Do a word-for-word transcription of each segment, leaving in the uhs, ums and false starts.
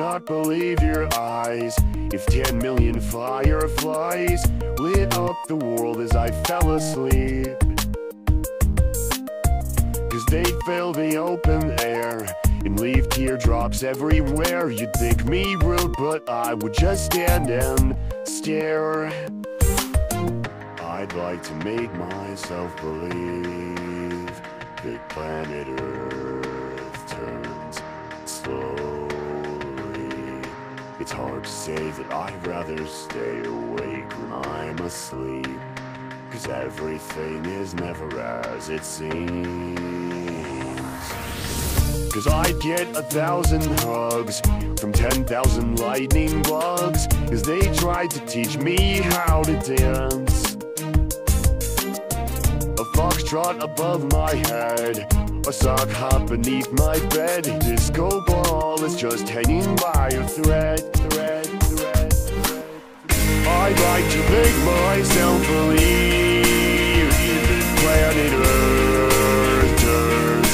not believe your eyes. If ten million fireflies lit up the world as I fell asleep, cause they'd fill the open air and leave teardrops everywhere. You'd think me rude, but I would just stand and stare. I'd like to make myself believe that planet Earth turns slowly. It's hard to say that I'd rather stay awake when I'm asleep, cause everything is never as it seems. Cause I'd get a thousand hugs from ten thousand lightning bugs as they tried to teach me how to dance. A foxtrot above my head, a sock hop beneath my bed. A disco ball is just hanging by a thread, thread, thread, thread. I'd like to make myself believe that planet Earth turns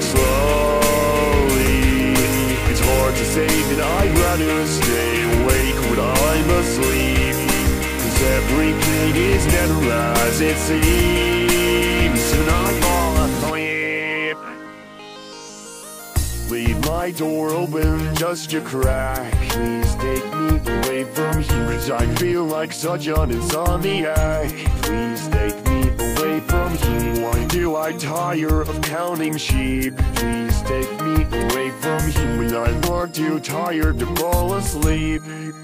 slowly. It's hard to say that I'd rather stay awake when I'm asleep, cause everything is never as it seems. And I fall asleep. Leave my door open just a crack. Please take me away from here, cause I feel like such an insomniac. Please take me away from here. Why do I tire of counting sheep? Please take me away from here when I'm far too tired to fall asleep.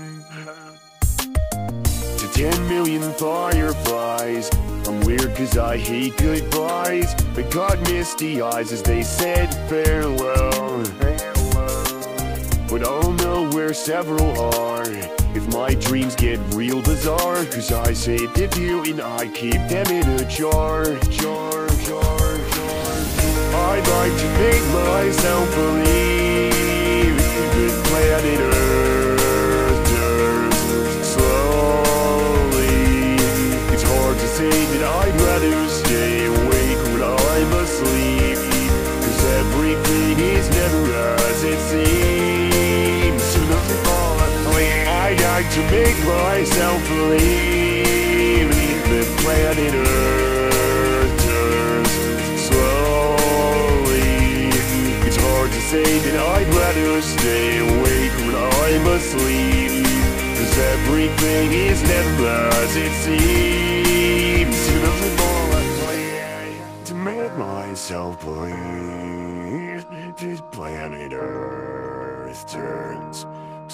To ten million fireflies, I'm weird cause I hate goodbyes. I got misty eyes as they said farewell. But I'll know where several are if my dreams get real bizarre, cause I saved a few and I keep them in a jar. Jar, jar, jar. I'd like to make myself believe that planet Earth turns slowly. It's hard to say that I'd rather stay awake when I'm asleep, cause everything is never as it seems. I'd like to make myself believe that planet Earth turns slowly. It's hard to say that I'd rather stay awake when I'm asleep, cause everything is never as it seems. To make myself believe that planet Earth turns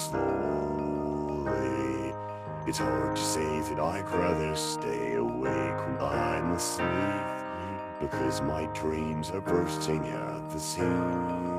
slowly. It's hard to say that I'd rather stay awake when I'm asleep, because my dreams are bursting at the seams.